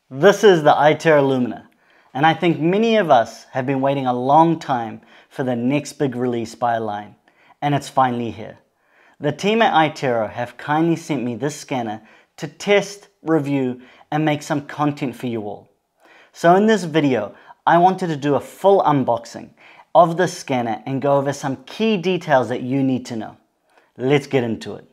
This is the iTero Lumina, and I think many of us have been waiting a long time for the next big release by Align, and it's finally here. The team at iTero have kindly sent me this scanner to test, review, and make some content for you all. So in this video, I wanted to do a full unboxing of this scanner and go over some key details that you need to know. Let's get into it.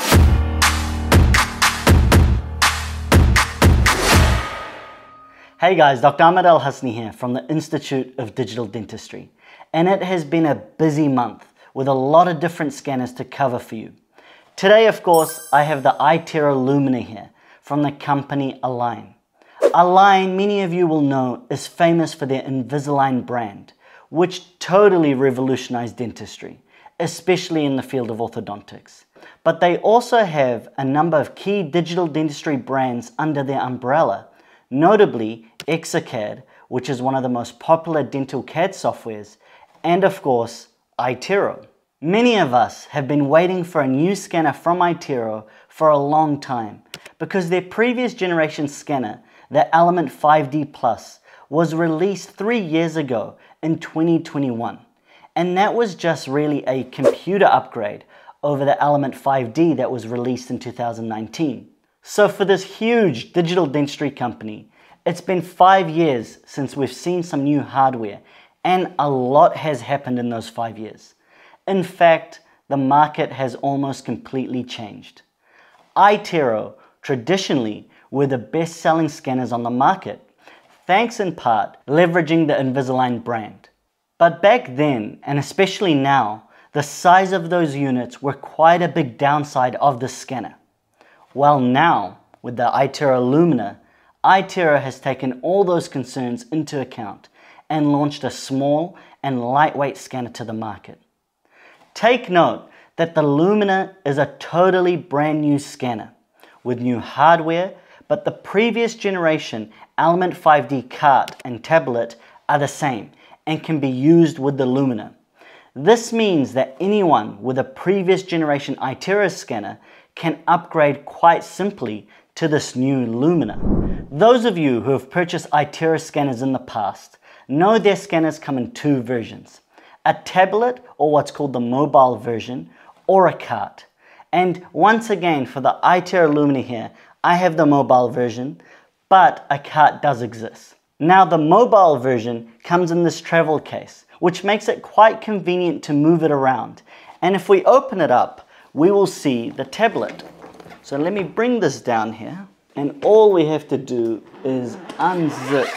Hey guys, Dr. Ahmad Al-Hassiny here from the Institute of Digital Dentistry. And it has been a busy month with a lot of different scanners to cover for you. Today, of course, I have the iTero Lumina here from the company Align. Align, many of you will know, is famous for their Invisalign brand, which totally revolutionized dentistry, especially in the field of orthodontics. But they also have a number of key digital dentistry brands under their umbrella, notably Exocad, which is one of the most popular dental CAD softwares, and of course, iTero. Many of us have been waiting for a new scanner from iTero for a long time because their previous generation scanner, the Element 5D Plus, was released 3 years ago in 2021. And that was just really a computer upgrade over the Element 5D that was released in 2019. So for this huge digital dentistry company, it's been 5 years since we've seen some new hardware, and a lot has happened in those 5 years. In fact, the market has almost completely changed. iTero traditionally were the best-selling scanners on the market, thanks in part leveraging the Invisalign brand. But back then, and especially now, the size of those units were quite a big downside of the scanner. Well, now, with the iTero Lumina, iTero has taken all those concerns into account and launched a small and lightweight scanner to the market. Take note that the Lumina is a totally brand new scanner with new hardware, but the previous generation Element 5D cart and tablet are the same and can be used with the Lumina. This means that anyone with a previous generation iTero scanner can upgrade quite simply to this new Lumina. Those of you who have purchased iTero scanners in the past know their scanners come in two versions: a tablet, or what's called the mobile version, or a cart. And once again, for the iTero Lumina here, I have the mobile version, but a cart does exist. Now, the mobile version comes in this travel case, which makes it quite convenient to move it around. And if we open it up, we will see the tablet. So let me bring this down here, and all we have to do is unzip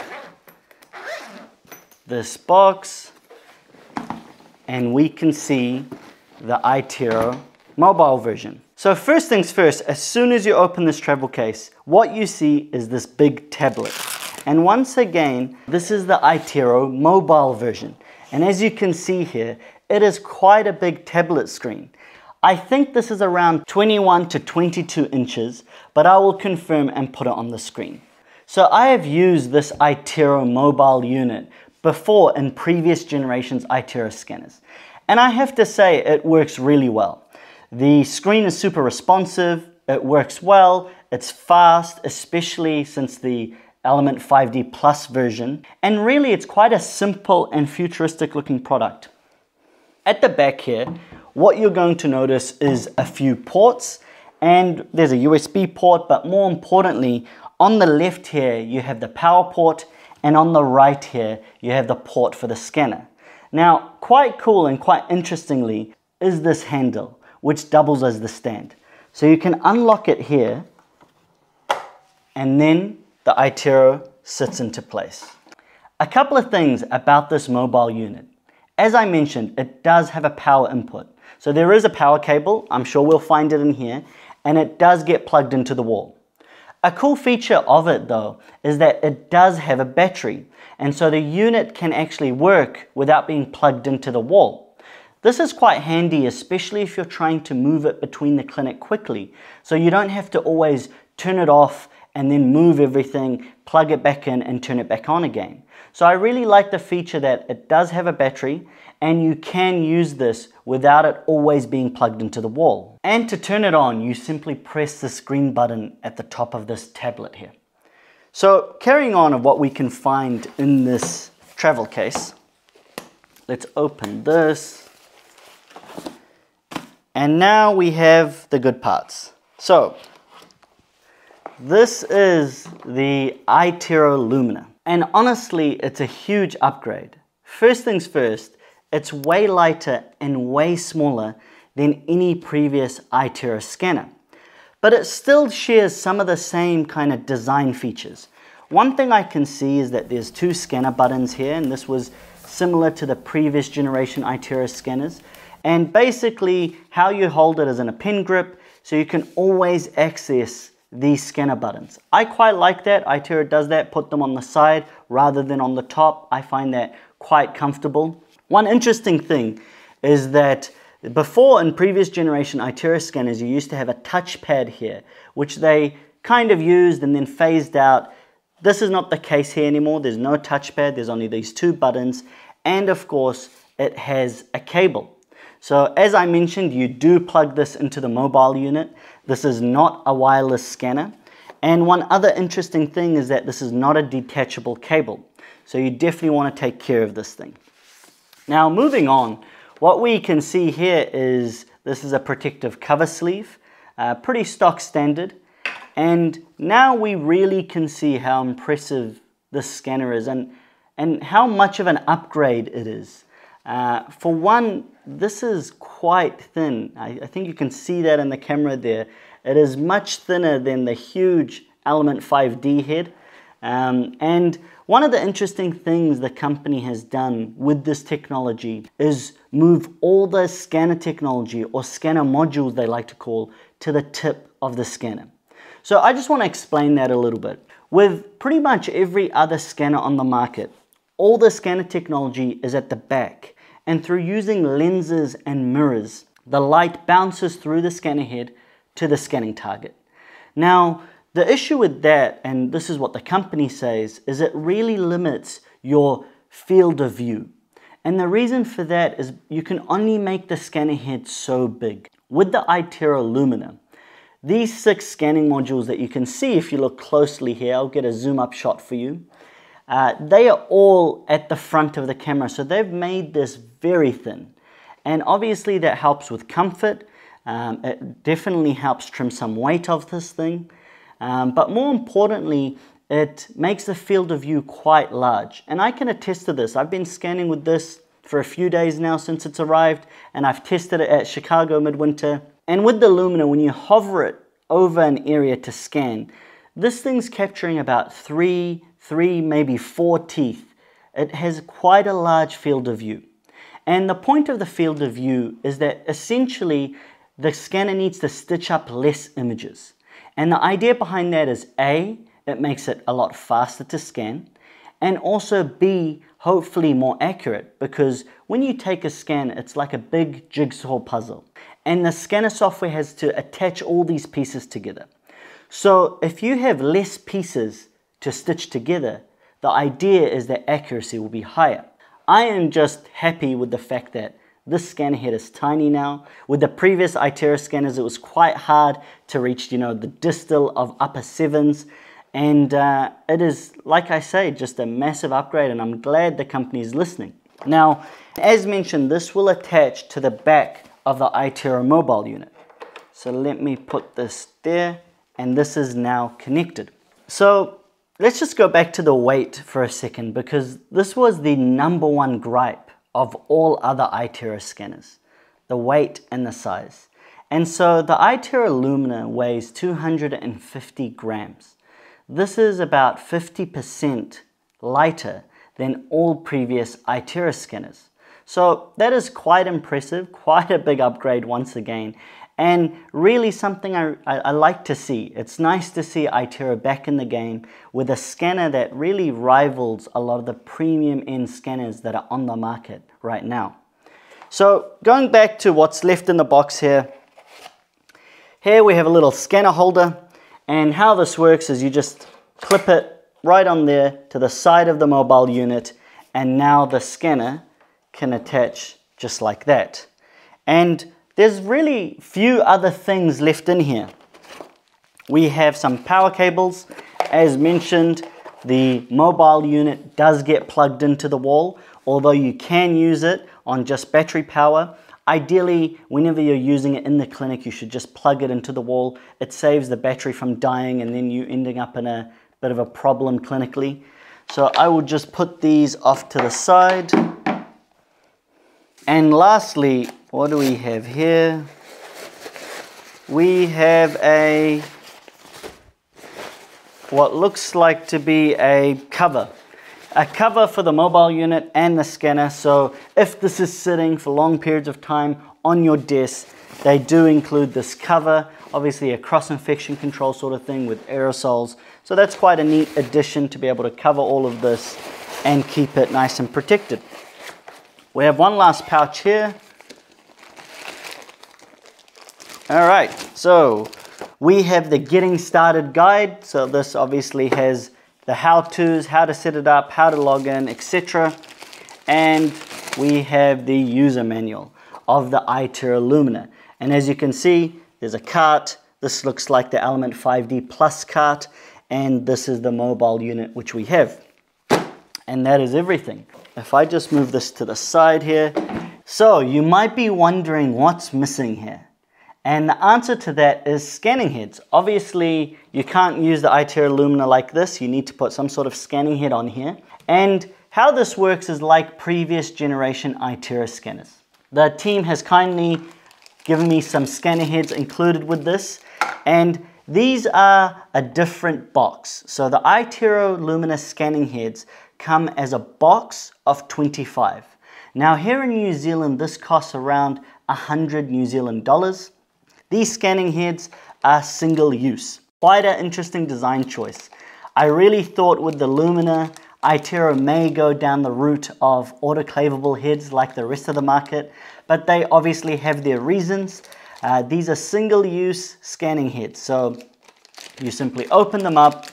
this box, and we can see the iTero mobile version. So first things first, as soon as you open this travel case, what you see is this big tablet. And once again, this is the iTero mobile version. And as you can see here, it is quite a big tablet screen. I think this is around 21 to 22 inches, but I will confirm and put it on the screen. So I have used this iTero mobile unit before in previous generations iTero scanners. And I have to say it works really well. The screen is super responsive, it works well, it's fast, especially since the Element 5D Plus version. And really it's quite a simple and futuristic looking product. At the back here, what you're going to notice is a few ports, and there's a USB port, but more importantly, on the left here, you have the power port, and on the right here, you have the port for the scanner. Now, quite cool and quite interestingly is this handle, which doubles as the stand. So you can unlock it here, and then the iTero sits into place. A couple of things about this mobile unit. As I mentioned, it does have a power input. So there is a power cable, I'm sure we'll find it in here, and it does get plugged into the wall. A cool feature of it though is that it does have a battery, and so the unit can actually work without being plugged into the wall. This is quite handy, especially if you're trying to move it between the clinic quickly, so you don't have to always turn it off and then move everything, plug it back in and turn it back on again. So I really like the feature that it does have a battery and you can use this without it always being plugged into the wall. And to turn it on, you simply press this green button at the top of this tablet here. So carrying on of what we can find in this travel case, let's open this. And now we have the good parts. So this is the iTero Lumina. And honestly, it's a huge upgrade. First things first, it's way lighter and way smaller than any previous iTero scanner. But it still shares some of the same kind of design features. One thing I can see is that there's two scanner buttons here, and this was similar to the previous generation iTero scanners. And basically how you hold it is in a pen grip, so you can always access these scanner buttons. I quite like that. iTero does that, put them on the side rather than on the top. I find that quite comfortable. One interesting thing is that before, in previous generation iTero scanners, you used to have a touchpad here, which they kind of used and then phased out. This is not the case here anymore. There's no touchpad. There's only these two buttons. And of course, it has a cable. So as I mentioned, you do plug this into the mobile unit. This is not a wireless scanner. And one other interesting thing is that this is not a detachable cable. So you definitely want to take care of this thing. Now moving on, what we can see here is this is a protective cover sleeve, pretty stock standard. And now we really can see how impressive this scanner is and how much of an upgrade it is. For one, this is quite thin. I think you can see that in the camera there. It is much thinner than the huge Element 5D head. And one of the interesting things the company has done with this technology is move all the scanner technology, or scanner modules they like to call, to the tip of the scanner. So I just want to explain that a little bit. With pretty much every other scanner on the market, all the scanner technology is at the back, and through using lenses and mirrors, the light bounces through the scanner head to the scanning target. Now, the issue with that, and this is what the company says, is it really limits your field of view. And the reason for that is you can only make the scanner head so big. With the iTero Lumina, these 6 scanning modules that you can see if you look closely here, I'll get a zoom up shot for you. They are all at the front of the camera, so they've made this very thin. And obviously that helps with comfort. It definitely helps trim some weight of this thing. But more importantly, it makes the field of view quite large. And I can attest to this. I've been scanning with this for a few days now since it's arrived, and I've tested it at Chicago midwinter. And with the Lumina, when you hover it over an area to scan, this thing's capturing about three, maybe 4 teeth. It has quite a large field of view. And the point of the field of view is that essentially the scanner needs to stitch up less images. And the idea behind that is A, it makes it a lot faster to scan, and also B, hopefully more accurate, because when you take a scan, it's like a big jigsaw puzzle. And the scanner software has to attach all these pieces together. So if you have less pieces to stitch together, the idea is that accuracy will be higher. I am just happy with the fact that this scanner head is tiny now. With the previous iTero scanners, it was quite hard to reach, the distal of upper 7s. And it is, like I say, just a massive upgrade, and I'm glad the company is listening. Now, as mentioned, this will attach to the back of the iTero mobile unit. So let me put this there, and this is now connected. So let's just go back to the weight for a second, because this was the #1 gripe of all other iTero scanners, the weight and the size. And so the iTero Lumina weighs 250 grams. This is about 50% lighter than all previous iTero scanners. So that is quite impressive, quite a big upgrade once again, and really something I like to see. It's nice to see iTero back in the game with a scanner that really rivals a lot of the premium end scanners that are on the market right now. So going back to what's left in the box here, here we have a little scanner holder, and how this works is you just clip it right on there to the side of the mobile unit, and now the scanner can attach just like that. And there's really few other things left in here. We have some power cables, as mentioned, the mobile unit does get plugged into the wall, although you can use it on just battery power. Ideally, whenever you're using it in the clinic, you should just plug it into the wall. It saves the battery from dying and then you ending up in a bit of a problem clinically. So I will just put these off to the side. And lastly, what do we have here? We have what looks like to be a cover for the mobile unit and the scanner. So if this is sitting for long periods of time on your desk, they do include this cover, obviously a cross-infection control sort of thing with aerosols. So that's quite a neat addition to be able to cover all of this and keep it nice and protected. We have one last pouch here. All right, so we have the getting started guide. So this obviously has the how-tos, how to set it up, how to log in, etc. And we have the user manual of the iTero Lumina. And as you can see, there's a cart. This looks like the Element 5D Plus cart. And this is the mobile unit which we have. And that is everything. If I just move this to the side here. So you might be wondering what's missing here. And the answer to that is scanning heads. Obviously, you can't use the iTero Lumina like this. You need to put some sort of scanning head on here. And how this works is like previous generation iTero scanners. The team has kindly given me some scanner heads included with this. And these are a different box. So the iTero Lumina scanning heads come as a box of 25. Now here in New Zealand, this costs around 100 New Zealand dollars. These scanning heads are single use. Quite an interesting design choice. I really thought with the Lumina, iTero may go down the route of autoclavable heads like the rest of the market, but they obviously have their reasons. These are single use scanning heads. So you simply open them up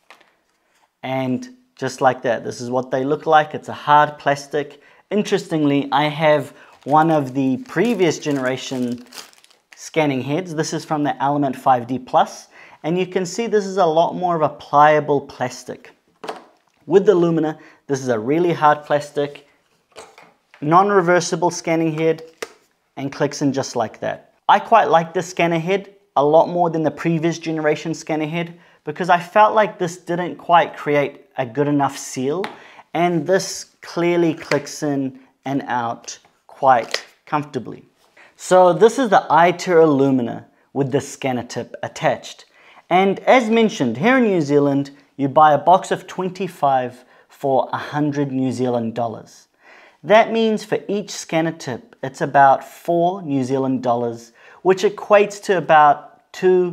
and just like that, this is what they look like. It's a hard plastic. Interestingly, I have one of the previous generation scanning heads. This is from the Element 5D Plus, and you can see this is a lot more of a pliable plastic. With the Lumina, this is a really hard plastic, non-reversible scanning head, and clicks in just like that. I quite like this scanner head a lot more than the previous generation scanner head because I felt like this didn't quite create a good enough seal, and this clearly clicks in and out quite comfortably. So this is the iTero Lumina with the scanner tip attached. And as mentioned, here in New Zealand, you buy a box of 25 for 100 New Zealand dollars. That means for each scanner tip, it's about 4 New Zealand dollars, which equates to about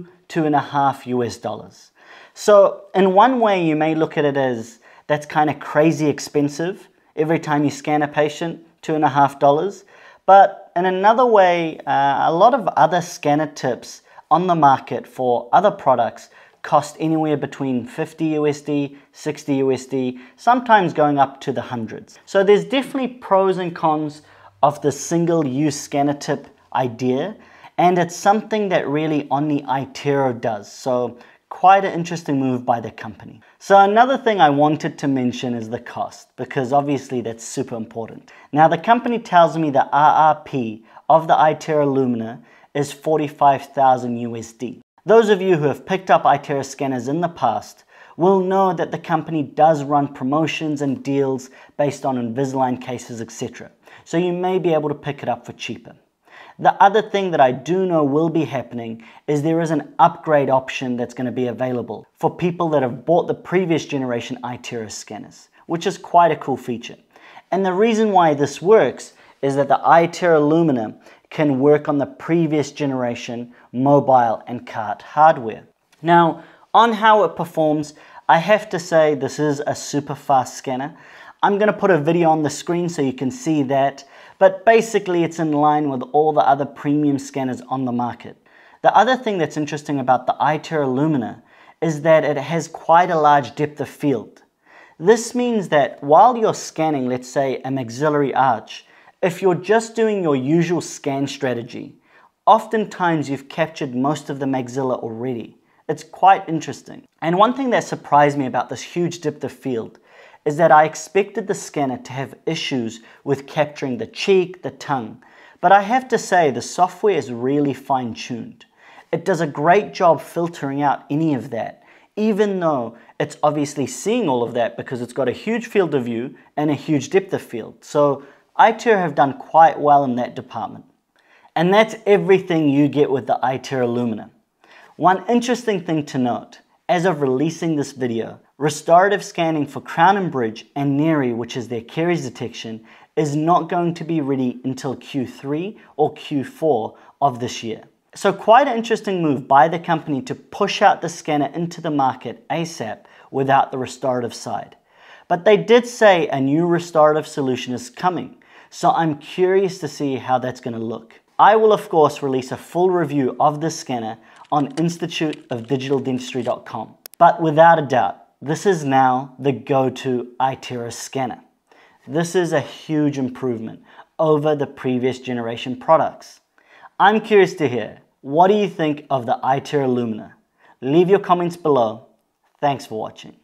$2.5 US. So in one way, you may look at it as that's kind of crazy expensive. Every time you scan a patient, $2.5. But in another way, a lot of other scanner tips on the market for other products cost anywhere between 50 USD, 60 USD, sometimes going up to the hundreds. So there's definitely pros and cons of the single-use scanner tip idea, and it's something that really only iTero does. So quite an interesting move by the company. So another thing I wanted to mention is the cost, because obviously that's super important. Now the company tells me the RRP of the iTero Lumina is 45,000 USD. Those of you who have picked up iTero scanners in the past will know that the company does run promotions and deals based on Invisalign cases, etc. So you may be able to pick it up for cheaper. The other thing that I do know will be happening is there is an upgrade option that's going to be available for people that have bought the previous generation iTero scanners, which is quite a cool feature. And the reason why this works is that the iTero Lumina can work on the previous generation mobile and cart hardware. Now, on how it performs, I have to say this is a super fast scanner. I'm going to put a video on the screen so you can see that. But basically it's in line with all the other premium scanners on the market. The other thing that's interesting about the iTero Lumina is that it has quite a large depth of field. This means that while you're scanning, let's say, a maxillary arch, if you're just doing your usual scan strategy, oftentimes you've captured most of the maxilla already. It's quite interesting. And one thing that surprised me about this huge depth of field is that I expected the scanner to have issues with capturing the cheek, the tongue, but I have to say the software is really fine-tuned. It does a great job filtering out any of that, even though it's obviously seeing all of that because it's got a huge field of view and a huge depth of field. So iTero have done quite well in that department. And that's everything you get with the iTero Lumina. One interesting thing to note, as of releasing this video, restorative scanning for crown and bridge and NERI, which is their caries detection, is not going to be ready until Q3 or Q4 of this year. So quite an interesting move by the company to push out the scanner into the market ASAP without the restorative side. But they did say a new restorative solution is coming, so I'm curious to see how that's going to look. I will of course release a full review of this scanner on instituteofdigitaldentistry.com. But without a doubt, this is now the go-to iTero scanner. This is a huge improvement over the previous generation products. I'm curious to hear, what do you think of the iTero Lumina? Leave your comments below. Thanks for watching.